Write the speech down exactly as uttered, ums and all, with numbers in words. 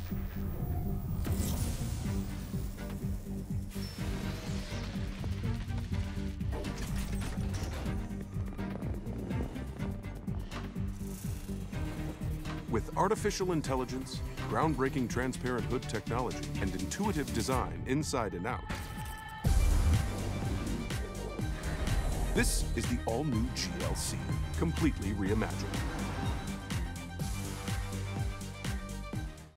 With artificial intelligence, groundbreaking transparent hood technology, and intuitive design inside and out, this is the all-new G L C, completely reimagined.